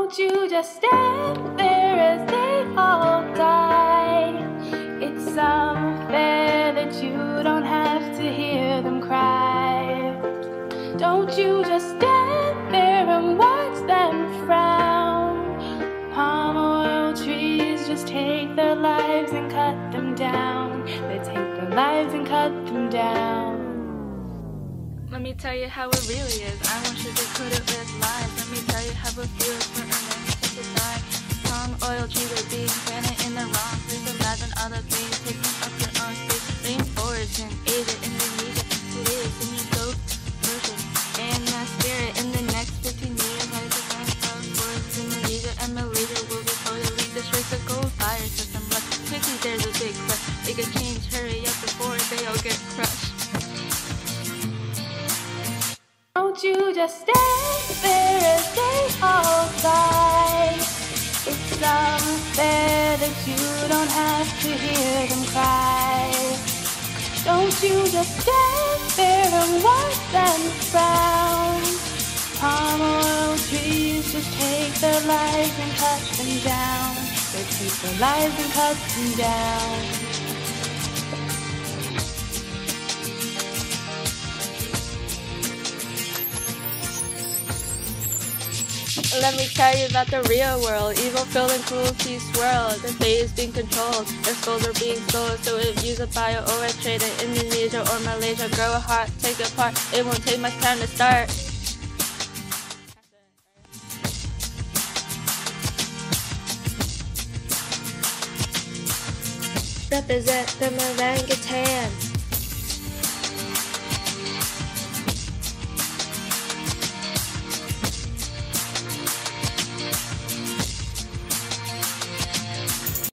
Don't you just stand there as they all die. It's unfair that you don't have to hear them cry. Don't you just stand there and watch them frown. Palm oil trees just take their lives and cut them down. They take their lives and cut them down. Let me tell you how it really is. I won't sugarcoat it with lies. Let me tell you how it feels for a man to die. Palm oil trees are being planted in the wrong place. Imagine all the trees taking up their own space. Rainforests in Asia, Indonesia, Malaysia, singing ghost version. And that spirit in the next 15 years, 90% of forests in Indonesia and Malaysia will be totally destroyed. The coal fire system, but quickly there's a big rush. They could change, hurry up before they all get crushed. Don't you just stand there as they all die. It's unfair that you don't have to hear them cry. Don't you just stand there and watch them frown. Palm oil trees just take their lives and cut them down. They take their lives and cut them down. Let me tell you about the real world. Evil filled and cruelty swirl. The fate is being controlled. Their skulls are being sold. So if use a bio or a trade in Indonesia or Malaysia, grow a heart, take it apart. It won't take much time to start. Represent the Orangutans.